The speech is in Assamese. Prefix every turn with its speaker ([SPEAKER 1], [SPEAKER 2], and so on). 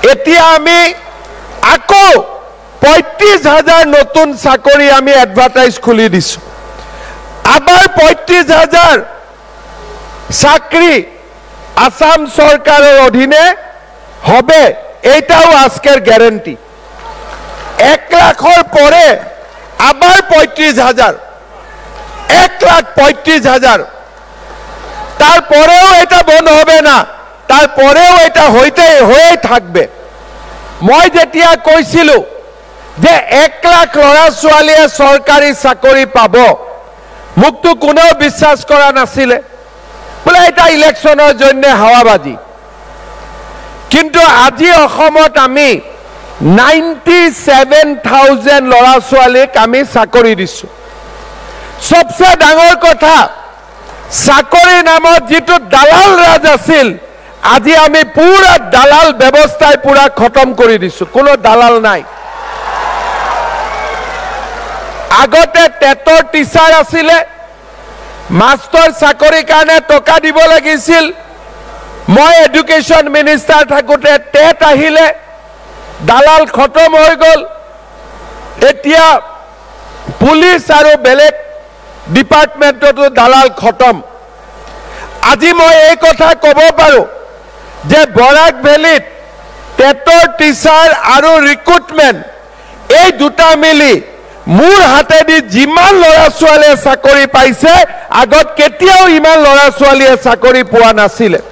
[SPEAKER 1] এতিয়া আমি আকৌ ৩৫,০০০ নতুন চাকৰি আমি এডভাৰটাইজ খুলি দিছো আবার ৩৫,০০০ চাকরি আসাম সরকারের অধীনে হবে এটাও আজকের গ্যারান্টি ১ লাখের পরে আবার ৩৫,০০০ ১,৩৫,০০০ তারপরেও এটা বন্ধ হবে না তারপরেও এটা হয়ে থাকবে মই যেতিয়া কৈছিলো যে ১ লাখ লৰা ছোৱালীয়ে সরকারি চাকরি পাব মুক্তো কোনেও বিশ্বাস করা নাছিলে বলে এটা ইলেকশনের জন্য হাওয়াবাজি কিন্তু আজি অসমত আমি 97,000 লৰা ছোৱালীক আমি চাকৰি দিছো সবচে ডাঙৰ কথা চাকৰি নামত যেটো দালাল ৰাজ আছিল আজি আমি পুরা দালাল ব্যবস্থায় পুরা খতম কৰি দিছো কোনো দালাল নাই আগতে টেটৰ টিচাৰ আছিলে মাস্টার চাকরির কারণে টকা দিব লাগিছিল মই এডুকেশন মিনিস্টার থাকোতে টেট আহিলে দালাল খতম হৈ গল এতিয়া পুলিশ আর বেলেগ ডিপার্টমেন্টতো দালাল খতম আজি মই এই কথা কব পাৰো যে বৰাক ভেলিত টেটৰ টিচাৰ আর রিক্রুটমেন্ট এই দুটা মিলি মোৰ হাতেদি যিমান লৰা ছোৱালীয়ে চাকৰি পাইছে আগত কেতিয়াও ইমান লৰা ছোৱালীয়ে চাকৰি পোৱা নাছিলে